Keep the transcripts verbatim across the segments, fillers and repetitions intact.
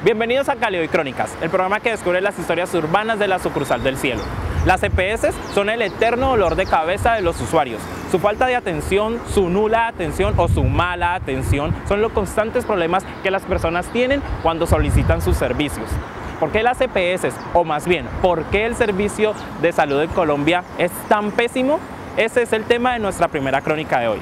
Bienvenidos a Cali Hoy Crónicas, el programa que descubre las historias urbanas de la sucursal del cielo. Las E P S son el eterno dolor de cabeza de los usuarios. Su falta de atención, su nula atención o su mala atención son los constantes problemas que las personas tienen cuando solicitan sus servicios. ¿Por qué las E P S, o más bien, por qué el servicio de salud en Colombia es tan pésimo? Ese es el tema de nuestra primera crónica de hoy.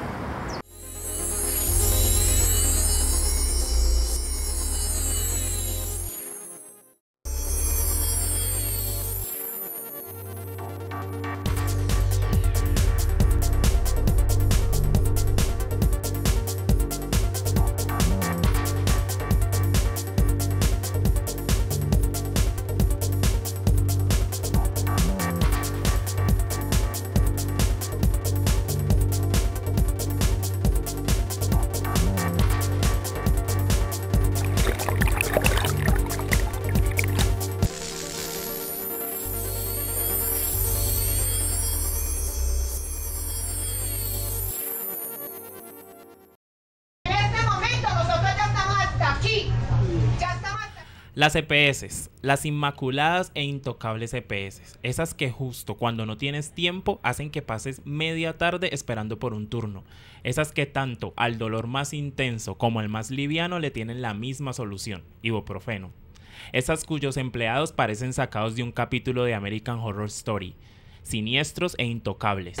Las E P S, las inmaculadas e intocables E P S, esas que justo cuando no tienes tiempo hacen que pases media tarde esperando por un turno, esas que tanto al dolor más intenso como al más liviano le tienen la misma solución, ibuprofeno, esas cuyos empleados parecen sacados de un capítulo de American Horror Story, siniestros e intocables,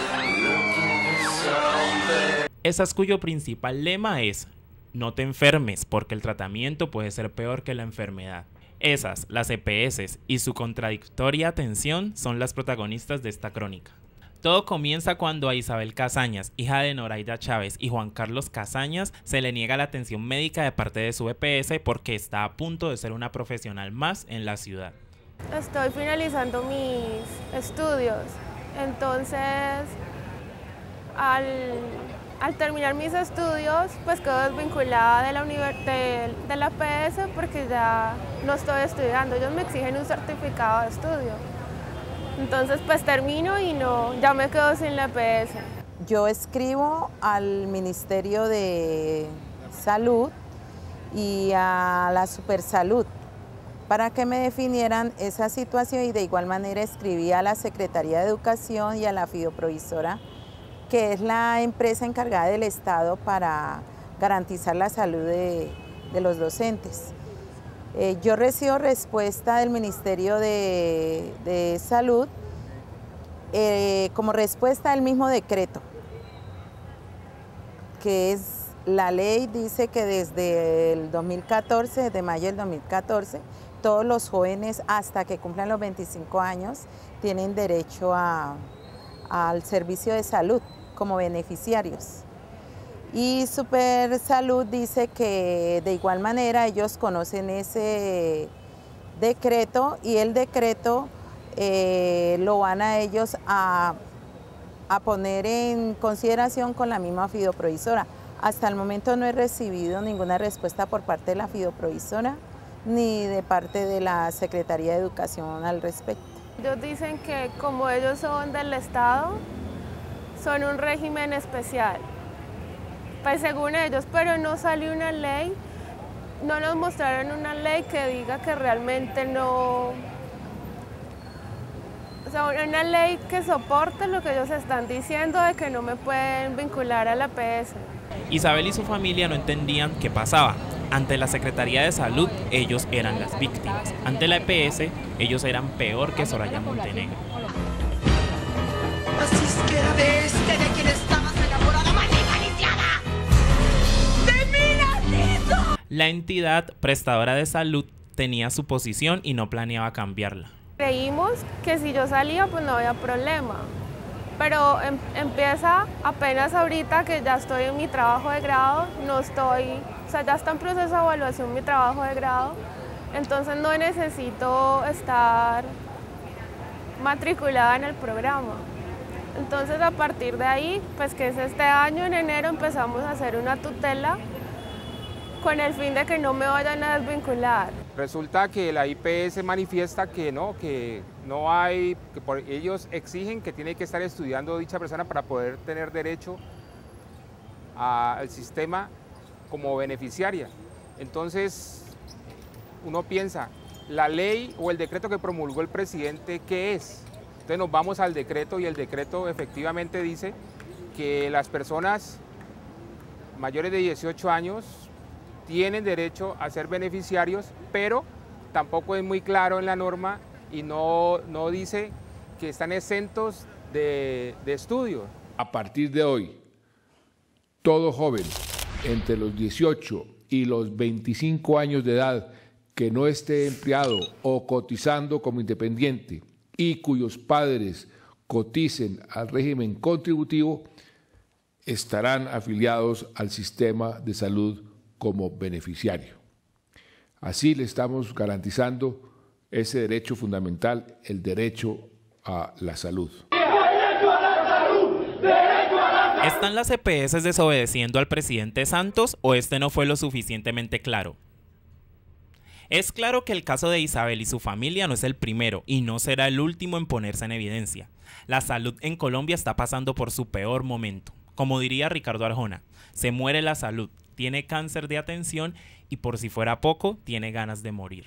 esas cuyo principal lema es: no te enfermes, porque el tratamiento puede ser peor que la enfermedad. Esas, las E P S y su contradictoria atención son las protagonistas de esta crónica. Todo comienza cuando a Isabel Casañas, hija de Noraida Chávez y Juan Carlos Casañas, se le niega la atención médica de parte de su E P S porque está a punto de ser una profesional más en la ciudad. Estoy finalizando mis estudios, entonces al... Al terminar mis estudios, pues quedo desvinculada de la, de, de la E P S porque ya no estoy estudiando. Ellos me exigen un certificado de estudio. Entonces, pues termino y no, ya me quedo sin la E P S. Yo escribo al Ministerio de Salud y a la Supersalud para que me definieran esa situación, y de igual manera escribí a la Secretaría de Educación y a la Fideoprovisora, que es la empresa encargada del Estado para garantizar la salud de, de los docentes. Eh, yo recibo respuesta del Ministerio de, de Salud eh, como respuesta al mismo decreto, que es la ley, dice que desde el dos mil catorce, desde mayo del dos mil catorce, todos los jóvenes hasta que cumplan los veinticinco años tienen derecho a, al servicio de salud como beneficiarios. Y Supersalud dice que de igual manera ellos conocen ese decreto y el decreto eh, lo van a ellos a, a poner en consideración con la misma Fideoprovisora. Hasta el momento no he recibido ninguna respuesta por parte de la Fideoprovisora ni de parte de la Secretaría de Educación al respecto. Ellos dicen que como ellos son del Estado, son un régimen especial, pues según ellos, pero no salió una ley, no nos mostraron una ley que diga que realmente no, o sea, una ley que soporte lo que ellos están diciendo de que no me pueden vincular a la E P S. Isabel y su familia no entendían qué pasaba. Ante la Secretaría de Salud, ellos eran las víctimas. Ante la E P S, ellos eran peor que Soraya Montenegro. Así es que era de este de quien estabas enamorada, maldita lisiada. ¡De mí, Narciso! La entidad prestadora de salud tenía su posición y no planeaba cambiarla. Creímos que si yo salía pues no había problema, pero em, empieza apenas ahorita que ya estoy en mi trabajo de grado, no estoy, o sea, ya está en proceso de evaluación mi trabajo de grado, entonces no necesito estar matriculada en el programa. Entonces a partir de ahí, pues que es este año, en enero, empezamos a hacer una tutela con el fin de que no me vayan a desvincular. Resulta que la I P S manifiesta que no, que no hay, que por, ellos exigen que tiene que estar estudiando dicha persona para poder tener derecho a, al sistema como beneficiaria. Entonces, uno piensa, la ley o el decreto que promulgó el presidente, ¿qué es? Entonces nos vamos al decreto y el decreto efectivamente dice que las personas mayores de dieciocho años tienen derecho a ser beneficiarios, pero tampoco es muy claro en la norma y no, no dice que están exentos de, de estudio. A partir de hoy, todo joven entre los dieciocho y los veinticinco años de edad que no esté empleado o cotizando como independiente y cuyos padres coticen al régimen contributivo, estarán afiliados al sistema de salud como beneficiario. Así le estamos garantizando ese derecho fundamental, el derecho a la salud. ¿Están las E P S desobedeciendo al presidente Santos o este no fue lo suficientemente claro? Es claro que el caso de Isabel y su familia no es el primero y no será el último en ponerse en evidencia. La salud en Colombia está pasando por su peor momento. Como diría Ricardo Arjona, se muere la salud, tiene cáncer de atención y por si fuera poco, tiene ganas de morir.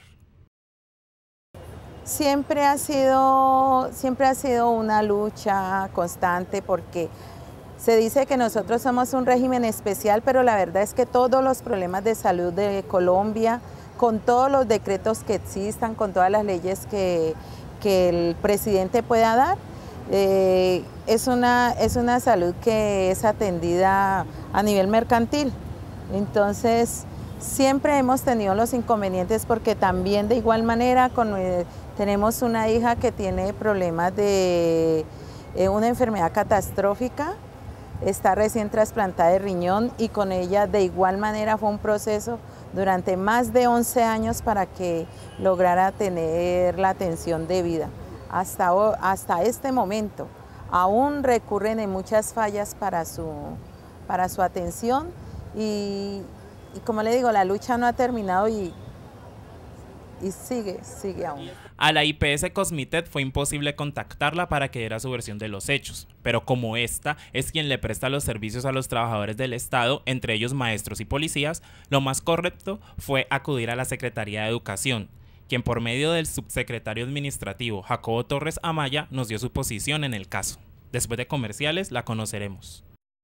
Siempre ha sido, siempre ha sido una lucha constante porque se dice que nosotros somos un régimen especial, pero la verdad es que todos los problemas de salud de Colombia, con todos los decretos que existan, con todas las leyes que, que el presidente pueda dar, eh, es, una, es una salud que es atendida a nivel mercantil. Entonces, siempre hemos tenido los inconvenientes porque también de igual manera con, eh, tenemos una hija que tiene problemas de eh, una enfermedad catastrófica, está recién trasplantada de riñón y con ella de igual manera fue un proceso durante más de once años para que lograra tener la atención debida. Hasta, hasta este momento aún recurren en muchas fallas para su, para su atención y, y como le digo, la lucha no ha terminado y, y sigue, sigue aún. A la I P S Cosmitet fue imposible contactarla para que diera su versión de los hechos, pero como esta es quien le presta los servicios a los trabajadores del Estado, entre ellos maestros y policías, lo más correcto fue acudir a la Secretaría de Educación, quien por medio del subsecretario administrativo Jacobo Torres Amaya nos dio su posición en el caso. Después de comerciales la conoceremos.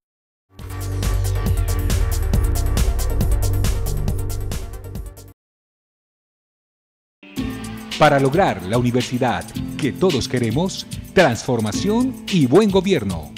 Para lograr la universidad que todos queremos, transformación y buen gobierno.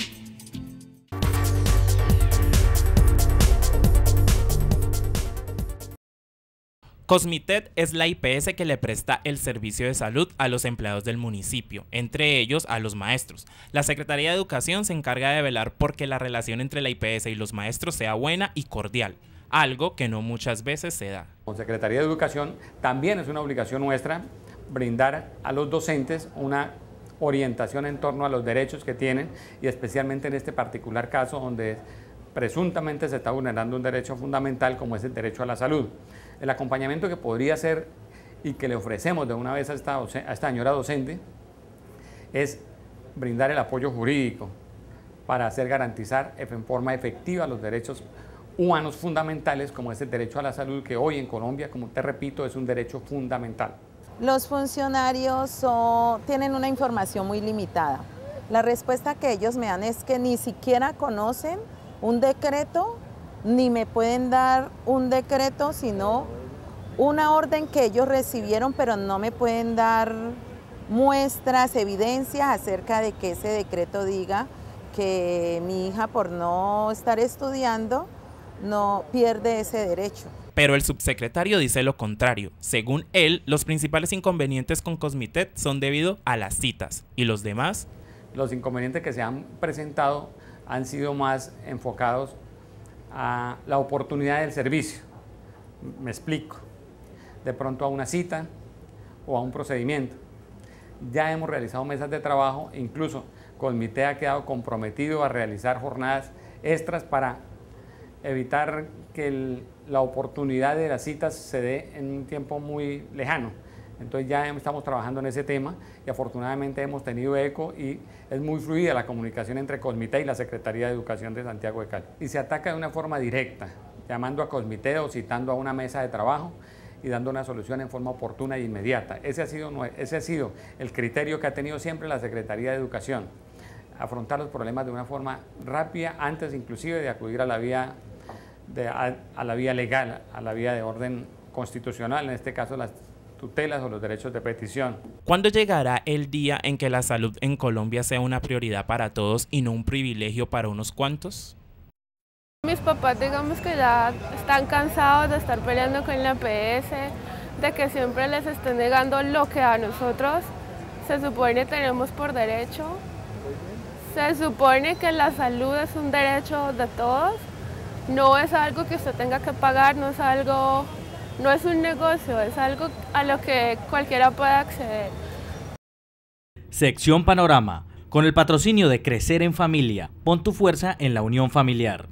Cosmitet es la I P S que le presta el servicio de salud a los empleados del municipio, entre ellos a los maestros. La Secretaría de Educación se encarga de velar porque la relación entre la I P S y los maestros sea buena y cordial, algo que no muchas veces se da. Como Secretaría de Educación también es una obligación nuestra brindar a los docentes una orientación en torno a los derechos que tienen y especialmente en este particular caso donde presuntamente se está vulnerando un derecho fundamental como es el derecho a la salud. El acompañamiento que podría ser y que le ofrecemos de una vez a esta, a esta señora docente es brindar el apoyo jurídico para hacer garantizar en forma efectiva los derechos humanos fundamentales como es el derecho a la salud que hoy en Colombia, como te repito, es un derecho fundamental. Los funcionarios son, tienen una información muy limitada. La respuesta que ellos me dan es que ni siquiera conocen un decreto, ni me pueden dar un decreto, sino una orden que ellos recibieron, pero no me pueden dar muestras, evidencias acerca de que ese decreto diga que mi hija por no estar estudiando no pierde ese derecho. Pero el subsecretario dice lo contrario. Según él, los principales inconvenientes con Cosmitet son debido a las citas. ¿Y los demás? Los inconvenientes que se han presentado han sido más enfocados a la oportunidad del servicio. Me explico. De pronto a una cita o a un procedimiento. Ya hemos realizado mesas de trabajo, incluso Cosmitet ha quedado comprometido a realizar jornadas extras para evitar que el, la oportunidad de las citas se dé en un tiempo muy lejano. Entonces ya estamos trabajando en ese tema y afortunadamente hemos tenido eco y es muy fluida la comunicación entre Cosmitet y la Secretaría de Educación de Santiago de Cali. Y se ataca de una forma directa, llamando a Cosmitet o citando a una mesa de trabajo y dando una solución en forma oportuna e inmediata. Ese ha sido, ese ha sido el criterio que ha tenido siempre la Secretaría de Educación, afrontar los problemas de una forma rápida, antes inclusive de acudir a la vía, de, a, a la vía legal, a la vía de orden constitucional, en este caso las tutelas o los derechos de petición. ¿Cuándo llegará el día en que la salud en Colombia sea una prioridad para todos y no un privilegio para unos cuantos? Mis papás, digamos que ya están cansados de estar peleando con la P S, de que siempre les estén negando lo que a nosotros se supone tenemos por derecho. Se supone que la salud es un derecho de todos, no es algo que usted tenga que pagar, no es algo, no es un negocio, es algo a lo que cualquiera puede acceder. Sección Panorama, con el patrocinio de Crecer en Familia. Pon tu fuerza en la unión familiar.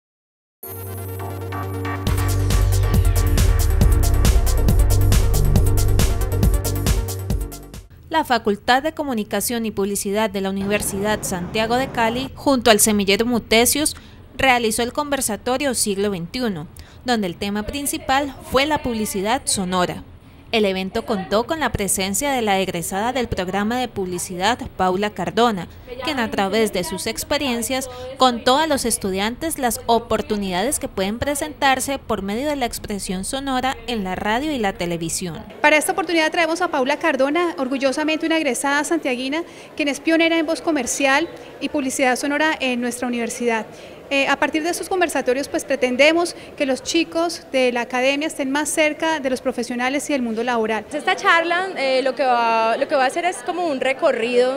La Facultad de Comunicación y Publicidad de la Universidad Santiago de Cali, junto al semillero Mutesius, realizó el conversatorio Siglo veintiuno, donde el tema principal fue la publicidad sonora. El evento contó con la presencia de la egresada del programa de publicidad, Paula Cardona, quien a través de sus experiencias contó a los estudiantes las oportunidades que pueden presentarse por medio de la expresión sonora en la radio y la televisión. Para esta oportunidad traemos a Paula Cardona, orgullosamente una egresada santiaguina, quien es pionera en voz comercial y publicidad sonora en nuestra universidad. Eh, a partir de estos conversatorios pues pretendemos que los chicos de la academia estén más cerca de los profesionales y del mundo laboral. Esta charla eh, lo, que va, lo que va a hacer es como un recorrido,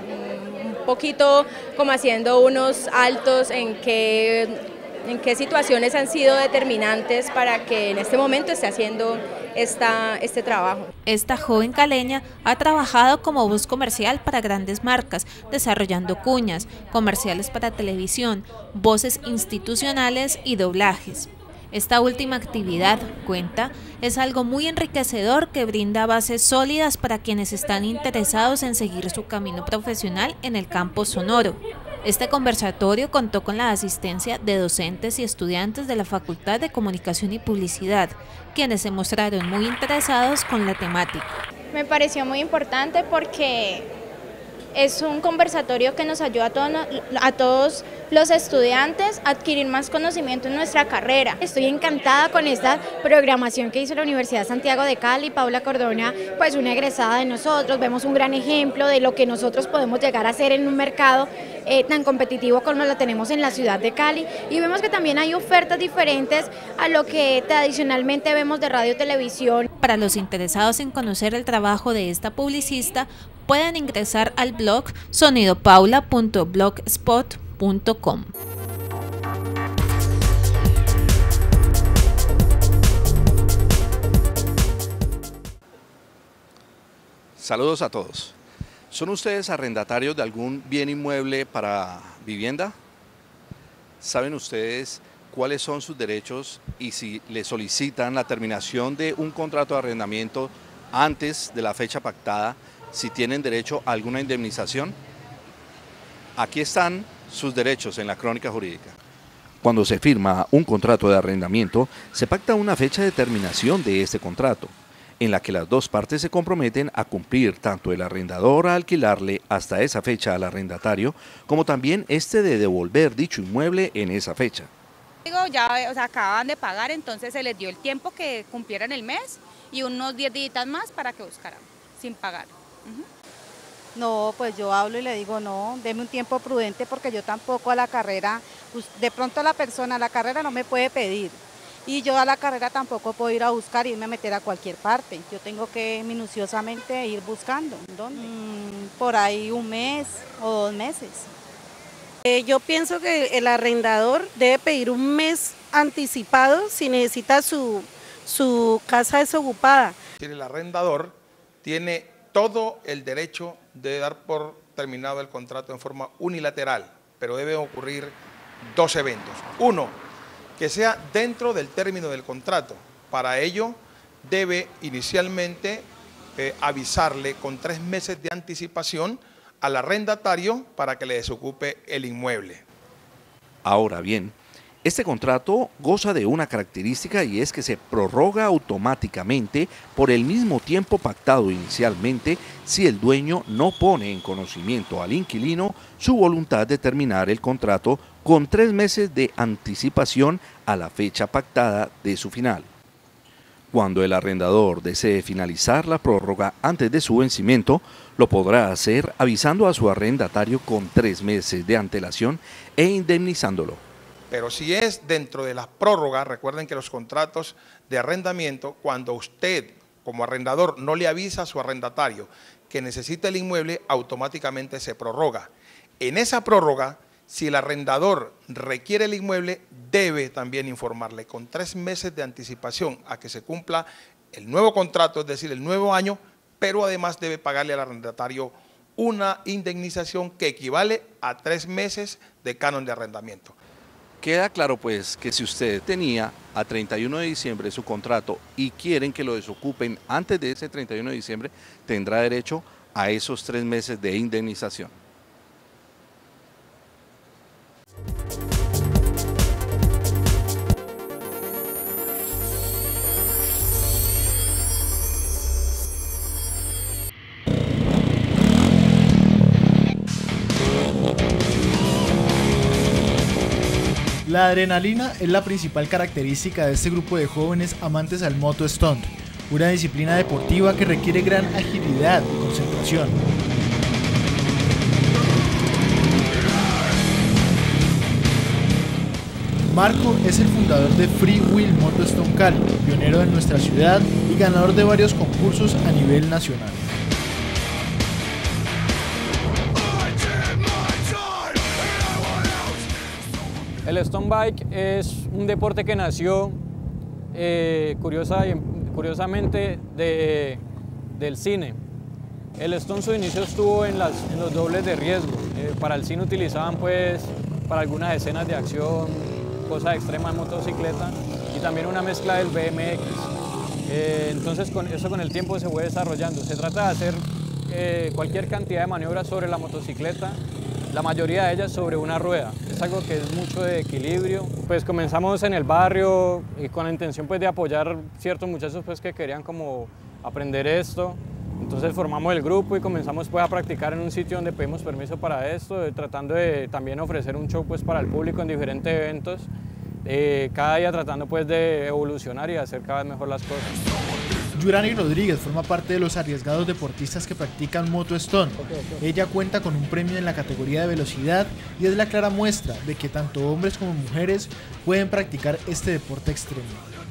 un poquito como haciendo unos altos en qué, en qué situaciones han sido determinantes para que en este momento esté haciendo esta, este trabajo. Esta joven caleña ha trabajado como voz comercial para grandes marcas, desarrollando cuñas, comerciales para televisión, voces institucionales y doblajes. Esta última actividad, cuenta, es algo muy enriquecedor que brinda bases sólidas para quienes están interesados en seguir su camino profesional en el campo sonoro. Este conversatorio contó con la asistencia de docentes y estudiantes de la Facultad de Comunicación y Publicidad, quienes se mostraron muy interesados con la temática. Me pareció muy importante porque es un conversatorio que nos ayuda a, todo, a todos los estudiantes a adquirir más conocimiento en nuestra carrera. Estoy encantada con esta programación que hizo la Universidad Santiago de Cali. Paula Cardona, pues una egresada de nosotros, vemos un gran ejemplo de lo que nosotros podemos llegar a hacer en un mercado eh, tan competitivo como lo tenemos en la ciudad de Cali, y vemos que también hay ofertas diferentes a lo que tradicionalmente vemos de radio y televisión. Para los interesados en conocer el trabajo de esta publicista, pueden ingresar al blog sonidopaula punto blogspot punto com. Saludos a todos. ¿Son ustedes arrendatarios de algún bien inmueble para vivienda? ¿Saben ustedes cuáles son sus derechos y si le solicitan la terminación de un contrato de arrendamiento antes de la fecha pactada, si tienen derecho a alguna indemnización? Aquí están sus derechos en la crónica jurídica. Cuando se firma un contrato de arrendamiento, se pacta una fecha de terminación de este contrato, en la que las dos partes se comprometen a cumplir tanto el arrendador a alquilarle hasta esa fecha al arrendatario, como también este de devolver dicho inmueble en esa fecha. Ya o sea, acaban de pagar, entonces se les dio el tiempo que cumplieran el mes y unos diez días más para que buscaran, sin pagar. Uh-huh. No, pues yo hablo y le digo no, deme un tiempo prudente porque yo tampoco a la carrera, pues de pronto la persona a la carrera no me puede pedir y yo a la carrera tampoco puedo ir a buscar y irme a meter a cualquier parte, yo tengo que minuciosamente ir buscando. ¿Dónde? Mm, por ahí un mes o dos meses. Eh, yo pienso que el arrendador debe pedir un mes anticipado si necesita su, su casa desocupada. El arrendador tiene todo el derecho de dar por terminado el contrato en forma unilateral, pero deben ocurrir dos eventos. Uno, que sea dentro del término del contrato. Para ello debe inicialmente eh, avisarle con tres meses de anticipación al arrendatario para que le desocupe el inmueble. Ahora bien, Este contrato goza de una característica y es que se prorroga automáticamente por el mismo tiempo pactado inicialmente si el dueño no pone en conocimiento al inquilino su voluntad de terminar el contrato con tres meses de anticipación a la fecha pactada de su final. Cuando el arrendador desee finalizar la prórroga antes de su vencimiento, lo podrá hacer avisando a su arrendatario con tres meses de antelación e indemnizándolo. Pero si es dentro de las prórrogas, recuerden que los contratos de arrendamiento, cuando usted como arrendador no le avisa a su arrendatario que necesita el inmueble, automáticamente se prorroga. En esa prórroga, si el arrendador requiere el inmueble, debe también informarle con tres meses de anticipación a que se cumpla el nuevo contrato, es decir, el nuevo año, pero además debe pagarle al arrendatario una indemnización que equivale a tres meses de canon de arrendamiento. Queda claro pues que si usted tenía a treinta y uno de diciembre su contrato y quieren que lo desocupen antes de ese treinta y uno de diciembre, tendrá derecho a esos tres meses de indemnización. La adrenalina es la principal característica de este grupo de jóvenes amantes al moto stunt, una disciplina deportiva que requiere gran agilidad y concentración. Marco es el fundador de Free Wheel Moto Stunt Cali, pionero en nuestra ciudad y ganador de varios concursos a nivel nacional. El stunt bike es un deporte que nació eh, curiosa, curiosamente de, del cine. El stunt su inicio estuvo en, las, en los dobles de riesgo. Eh, para el cine utilizaban pues para algunas escenas de acción, cosas extremas en motocicleta y también una mezcla del B M X. Eh, entonces con, eso con el tiempo se fue desarrollando. Se trata de hacer eh, cualquier cantidad de maniobras sobre la motocicleta, la mayoría de ellas sobre una rueda. Es algo que es mucho de equilibrio. Pues comenzamos en el barrio y con la intención pues de apoyar ciertos muchachos pues que querían como aprender esto. Entonces formamos el grupo y comenzamos pues a practicar en un sitio donde pedimos permiso para esto, de, tratando de también ofrecer un show pues para el público en diferentes eventos, eh, cada día tratando pues de evolucionar y hacer cada vez mejor las cosas. Yurani Rodríguez forma parte de los arriesgados deportistas que practican moto stunt. Ella cuenta con un premio en la categoría de velocidad y es la clara muestra de que tanto hombres como mujeres pueden practicar este deporte extremo.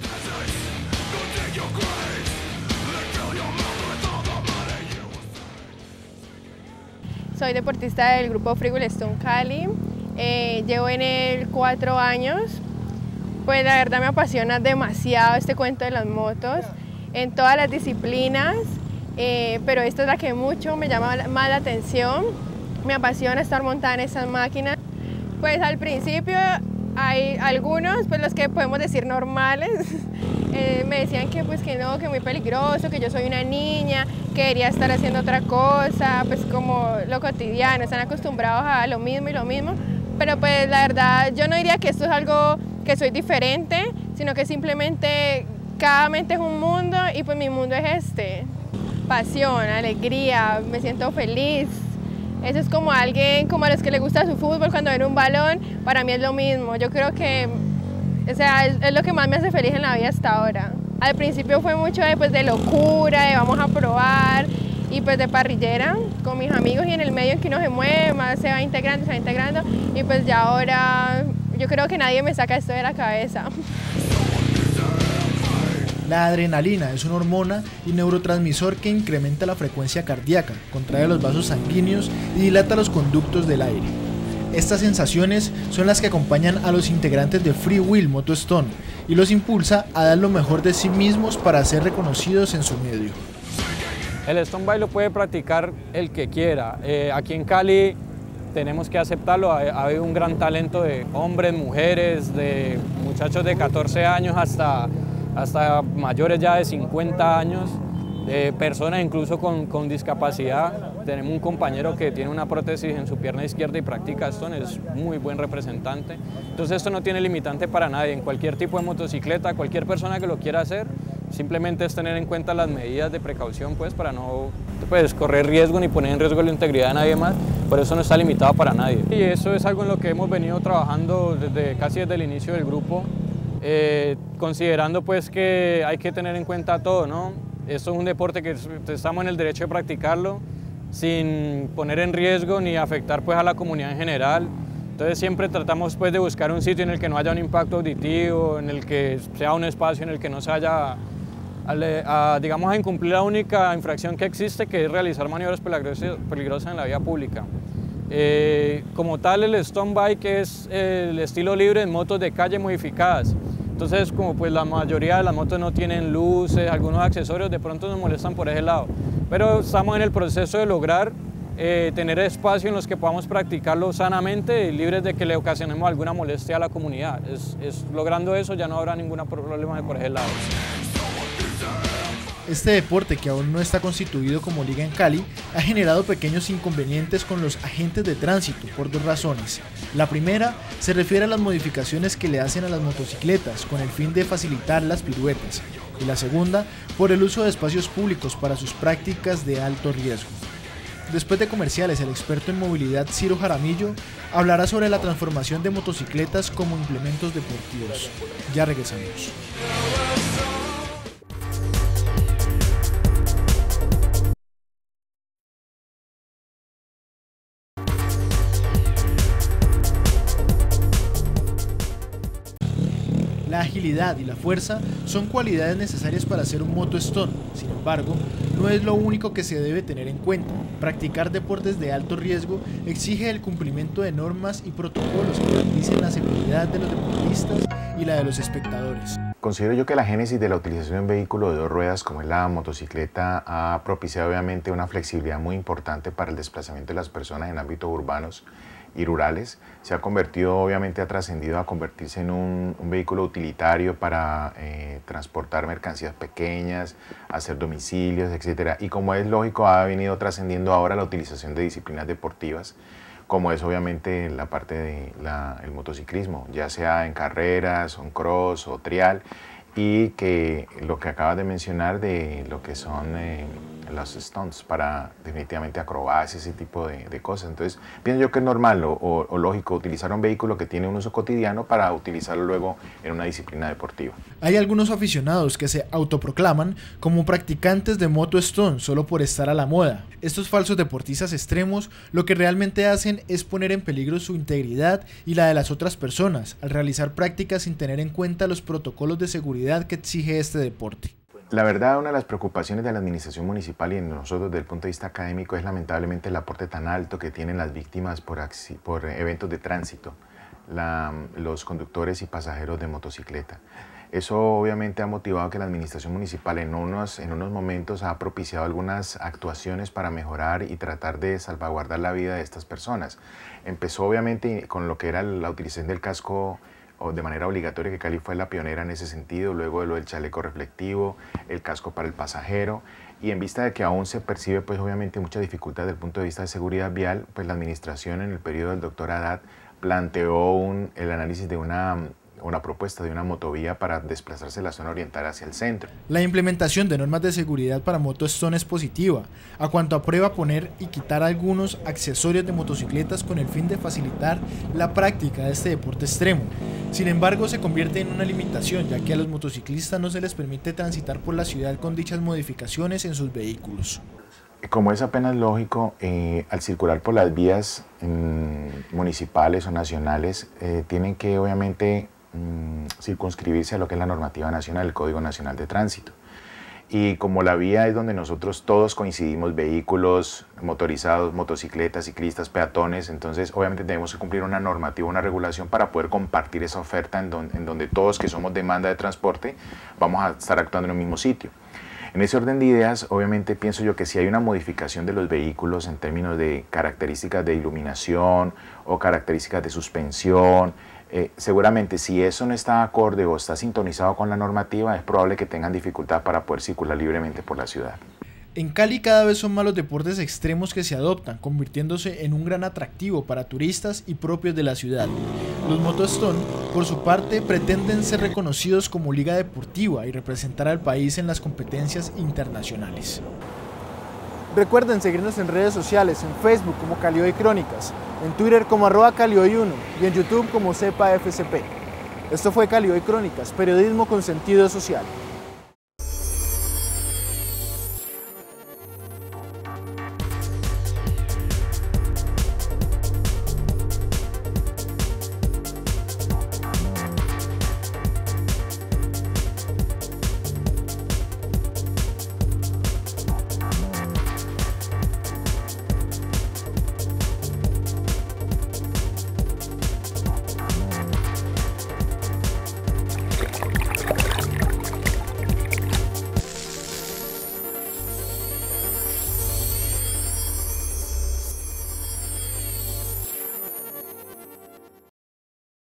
Soy deportista del grupo Free Wheel Stunt Cali, eh, llevo en él cuatro años. Pues la verdad me apasiona demasiado este cuento de las motos, en todas las disciplinas, eh, pero esta es la que mucho me llama más la atención. Me apasiona estar montada en estas máquinas. Pues al principio hay algunos, pues los que podemos decir normales, eh, me decían que pues que no, que muy peligroso, que yo soy una niña, que quería estar haciendo otra cosa, pues como lo cotidiano, están acostumbrados a lo mismo y lo mismo, pero pues la verdad yo no diría que esto es algo que soy diferente, sino que simplemente cada mente es un mundo y pues mi mundo es este. Pasión, alegría, me siento feliz. Eso es como alguien, como a los que les gusta su fútbol cuando ven un balón, para mí es lo mismo. Yo creo que o sea, es, es lo que más me hace feliz en la vida hasta ahora. Al principio fue mucho de, pues, de locura, de vamos a probar, y pues de parrillera con mis amigos y en el medio en que uno se mueve, más se va integrando, se va integrando, y pues ya ahora yo creo que nadie me saca esto de la cabeza. La adrenalina es una hormona y neurotransmisor que incrementa la frecuencia cardíaca, contrae los vasos sanguíneos y dilata los conductos del aire. Estas sensaciones son las que acompañan a los integrantes de Free Wheel Moto Stunt y los impulsa a dar lo mejor de sí mismos para ser reconocidos en su medio. El stunt bike lo puede practicar el que quiera. Eh, aquí en Cali tenemos que aceptarlo, ha, ha habido un gran talento de hombres, mujeres, de muchachos de catorce años hasta hasta mayores ya de cincuenta años, eh, personas incluso con, con discapacidad. tenemos un compañero que tiene una prótesis en su pierna izquierda y practica Stone, es muy buen representante. Entonces esto no tiene limitante para nadie, en cualquier tipo de motocicleta, cualquier persona que lo quiera hacer, simplemente es tener en cuenta las medidas de precaución pues, para no pues, correr riesgo ni poner en riesgo la integridad de nadie más, por eso no está limitado para nadie. Y eso es algo en lo que hemos venido trabajando desde, casi desde el inicio del grupo, eh, considerando pues que hay que tener en cuenta todo, ¿no? Esto es un deporte que estamos en el derecho de practicarlo sin poner en riesgo ni afectar pues, a la comunidad en general. Entonces siempre tratamos pues, de buscar un sitio en el que no haya un impacto auditivo, en el que sea un espacio en el que no se haya, a, a, digamos, a incumplir la única infracción que existe, que es realizar maniobras peligrosas, peligrosas en la vía pública. Eh, como tal, el Stone Bike es el estilo libre en motos de calle modificadas. Entonces, como pues la mayoría de las motos no tienen luces, algunos accesorios, de pronto nos molestan por ese lado. Pero estamos en el proceso de lograr eh, tener espacio en los que podamos practicarlo sanamente y libres de que le ocasionemos alguna molestia a la comunidad. Es, es, logrando eso ya no habrá ningún problema por ese lado. Este deporte, que aún no está constituido como liga en Cali, ha generado pequeños inconvenientes con los agentes de tránsito por dos razones. La primera se refiere a las modificaciones que le hacen a las motocicletas con el fin de facilitar las piruetas, y la segunda por el uso de espacios públicos para sus prácticas de alto riesgo. Después de comerciales, el experto en movilidad Ciro Jaramillo hablará sobre la transformación de motocicletas como implementos deportivos. Ya regresamos. La agilidad y la fuerza son cualidades necesarias para hacer un moto Stone. Sin embargo, no es lo único que se debe tener en cuenta. Practicar deportes de alto riesgo exige el cumplimiento de normas y protocolos que garanticen la seguridad de los deportistas y la de los espectadores. Considero yo que la génesis de la utilización de un vehículo de dos ruedas como es la motocicleta ha propiciado obviamente una flexibilidad muy importante para el desplazamiento de las personas en ámbitos urbanos y rurales. Se ha convertido, obviamente ha trascendido a convertirse en un, un vehículo utilitario para eh, transportar mercancías pequeñas, hacer domicilios, etcétera. Y como es lógico, ha venido trascendiendo ahora la utilización de disciplinas deportivas, como es obviamente la parte del motociclismo, ya sea en carreras, en cross o trial, y que lo que acabas de mencionar de lo que son eh, los stunts para definitivamente acrobacias, ese tipo de, de cosas. Entonces pienso yo que es normal o, o, o lógico utilizar un vehículo que tiene un uso cotidiano para utilizarlo luego en una disciplina deportiva. Hay algunos aficionados que se autoproclaman como practicantes de moto Stone solo por estar a la moda. Estos falsos deportistas extremos lo que realmente hacen es poner en peligro su integridad y la de las otras personas al realizar prácticas sin tener en cuenta los protocolos de seguridad que exige este deporte. La verdad, una de las preocupaciones de la administración municipal y en nosotros desde el punto de vista académico es lamentablemente el aporte tan alto que tienen las víctimas por, por eventos de tránsito, la, los conductores y pasajeros de motocicleta. Eso obviamente ha motivado que la administración municipal en unos, en unos momentos ha propiciado algunas actuaciones para mejorar y tratar de salvaguardar la vida de estas personas. Empezó obviamente con lo que era la utilización del casco o de manera obligatoria, que Cali fue la pionera en ese sentido, luego de lo del chaleco reflectivo, el casco para el pasajero, y en vista de que aún se percibe pues obviamente mucha dificultad desde el punto de vista de seguridad vial, pues la administración en el periodo del doctor Haddad planteó un, el análisis de una, una propuesta de una motovía para desplazarse de la zona oriental hacia el centro. La implementación de normas de seguridad para moto Stone es positiva, a cuanto aprueba poner y quitar algunos accesorios de motocicletas con el fin de facilitar la práctica de este deporte extremo. Sin embargo, se convierte en una limitación, ya que a los motociclistas no se les permite transitar por la ciudad con dichas modificaciones en sus vehículos. Como es apenas lógico, eh, al circular por las vías mm, municipales o nacionales, eh, tienen que obviamente mm, circunscribirse a lo que es la normativa nacional, el Código Nacional de Tránsito. Y como la vía es donde nosotros todos coincidimos, vehículos motorizados, motocicletas, ciclistas, peatones, entonces obviamente tenemos que cumplir una normativa, una regulación para poder compartir esa oferta en donde, en donde todos que somos demanda de transporte vamos a estar actuando en el mismo sitio. En ese orden de ideas, obviamente pienso yo que si hay una modificación de los vehículos en términos de características de iluminación o características de suspensión, Eh, seguramente si eso no está acorde o está sintonizado con la normativa, es probable que tengan dificultad para poder circular libremente por la ciudad. En Cali cada vez son más los deportes extremos que se adoptan, convirtiéndose en un gran atractivo para turistas y propios de la ciudad. Los Motostone, por su parte, pretenden ser reconocidos como liga deportiva y representar al país en las competencias internacionales. Recuerden seguirnos en redes sociales, en Facebook como Cali Hoy Crónicas, en Twitter como arroba Cali Hoy uno y en YouTube como Cepa F C P. Esto fue Cali Hoy Crónicas, periodismo con sentido social.